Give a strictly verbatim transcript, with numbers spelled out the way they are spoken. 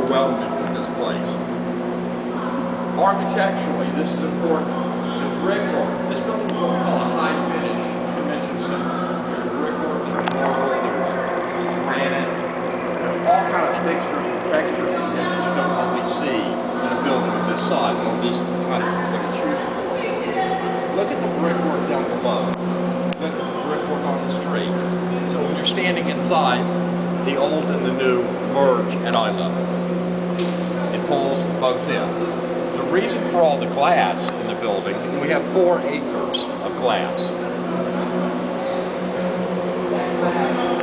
overwhelming with this place. Architecturally, this is important. The brickwork, this building is what we call a high finish convention center. There's brickwork, there's marble, there's granite, there's all kind of fixtures and textures that you don't always see in a building of this size, or at least kind of what you choose for. Look at the brickwork down below. Look at the brickwork on the street. So when you're standing inside, the old and the new merge at eye level. It pulls both in. The reason for all the glass in the building, we have four acres of glass.